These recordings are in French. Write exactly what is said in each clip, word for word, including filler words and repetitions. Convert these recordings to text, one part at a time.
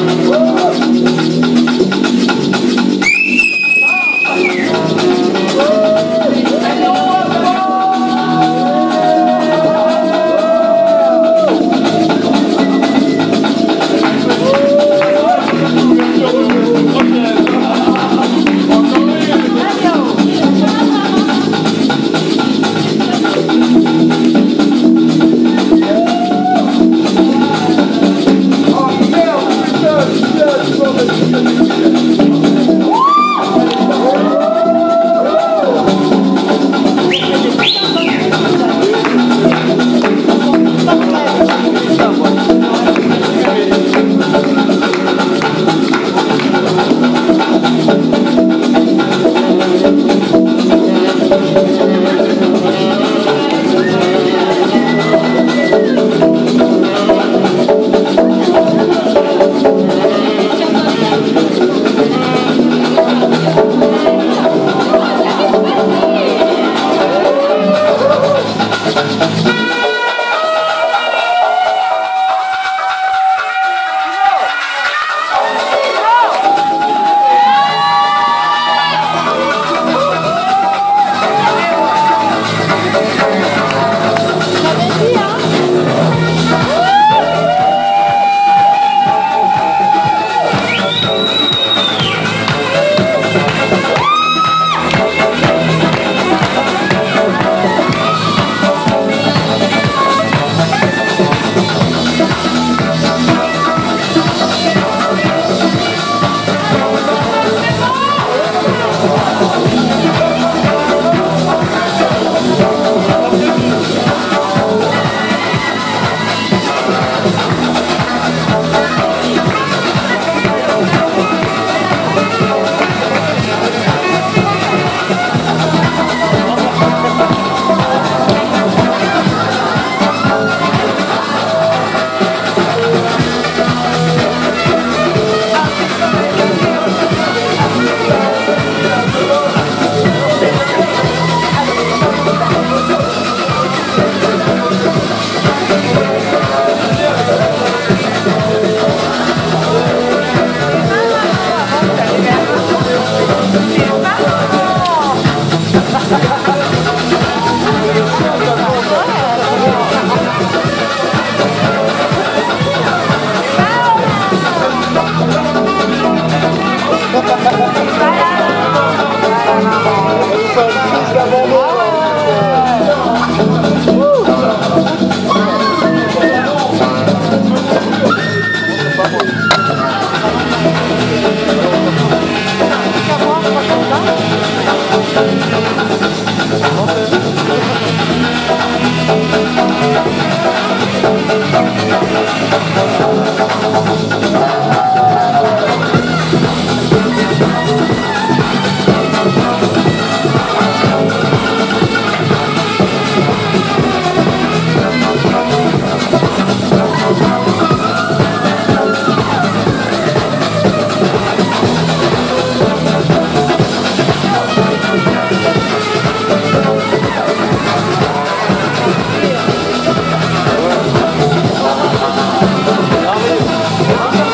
Bravo.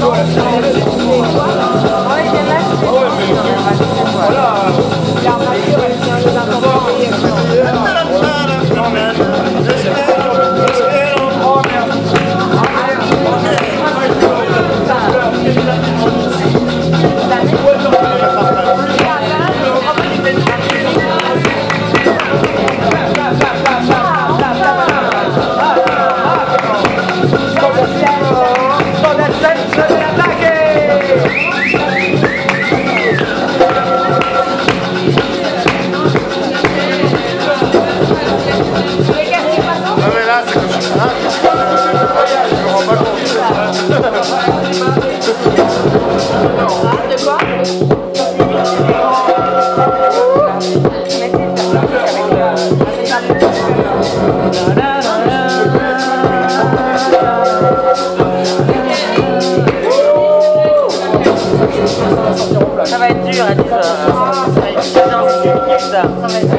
Ça va être dur à dire. Ça va être dur. Ça va être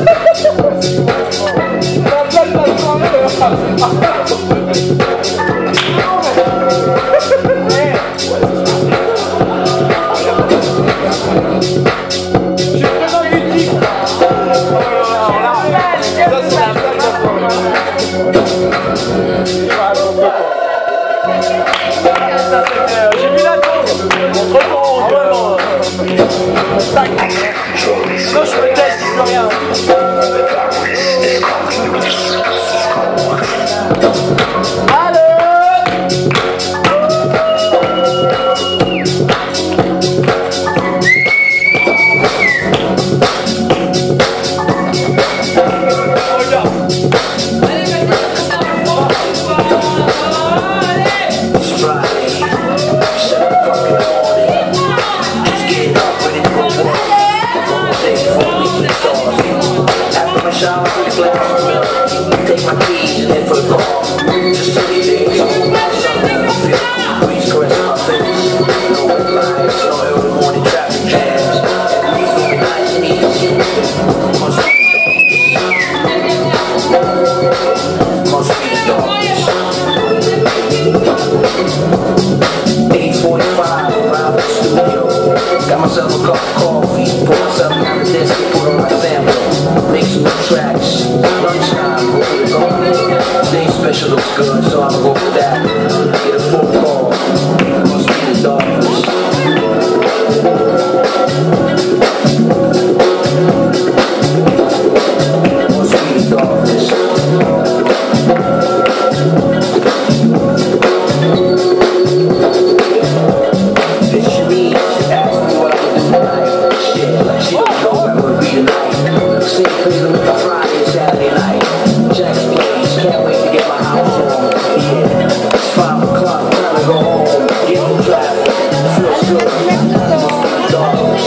Ah, J'ai mis la tour contre ton vraiment. Tac. Non, je me teste, je peux rien. Looks good, so I'll go for that. Get a phone call. It must be the darkness. It must be the darkness. This should be, she asked me what I would do tonight. Shit, like she don't know I would be tonight. Same place with the Friday and Saturday night. Jack's place, can't wait to get my house on. Yeah, it's five o'clock, time to go home. Get no traffic, feels good. It must be the darkness.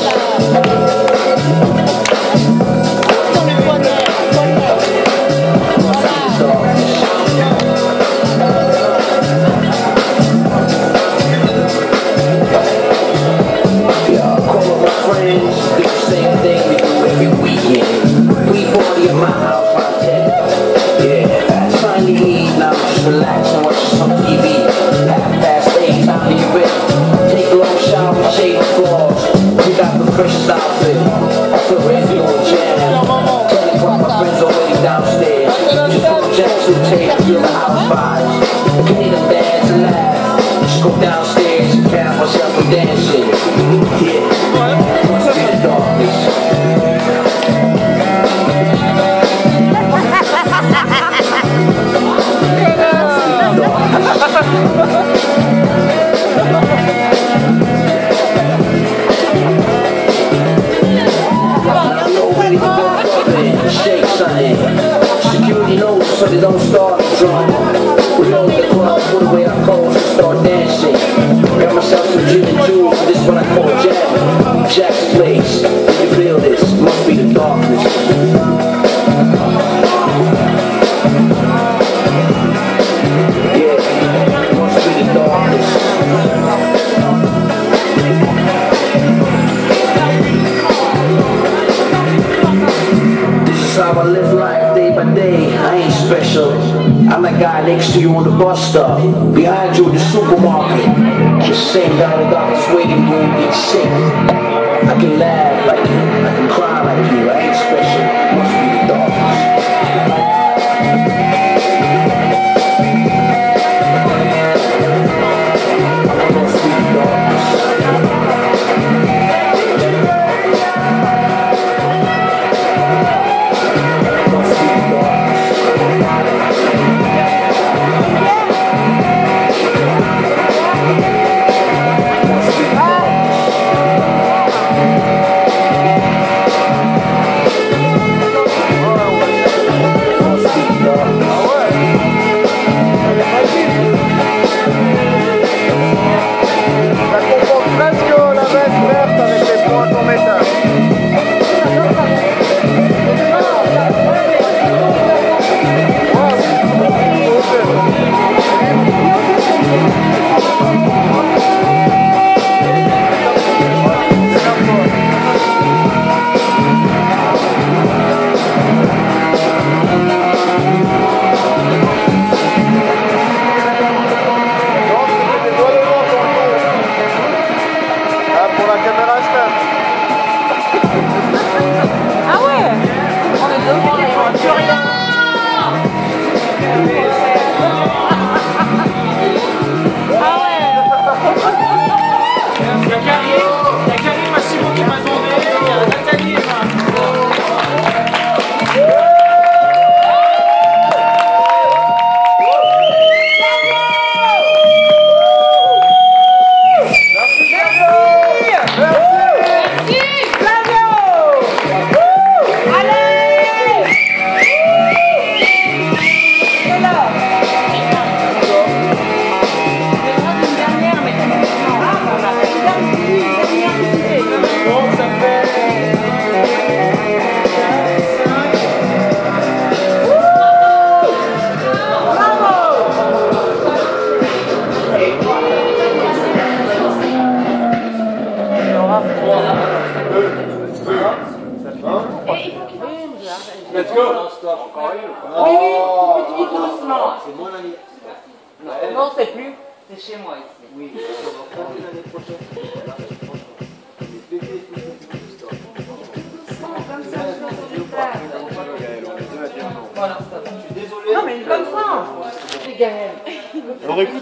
Yeah, I call up my friends, do the same thing we do every weekend. We party at my house by ten. Yeah, it's time to eat, now just relax and watch some T V. Half past eight, time to get ready. Take a long shower, shave the floors. We got the freshest outfit. I feel ready to go jam. ten o'clock, my friends already downstairs. Just go jack to the tape, feel the house vibes. Get them dance and laugh. Just go downstairs and count myself and dancing. Yeah, must be the darkness. Shake something. Security knows so they don't start the drama. We load the club, put away our clothes and start dancing. Got myself some gin and juice, this is what I call Jack. Jack's place. Did you feel this? Must be the darkness. Yeah, must be the darkness. How I live life day by day, I ain't special. I'm that guy next to you on the bus stop, behind you in the supermarket, the same guy in the doctor's waiting room gets sick. I can laugh like you, I can cry like you, I ain't special, must be the darkness. Must be the darkness. Oui, oui, tout petit, tout doucement. C'est mon ami. Non, c'est plus. C'est chez moi ici. Oui, l'année prochaine. Voilà, stop. Je suis désolé. Non, mais comme ça. C'est Gaël.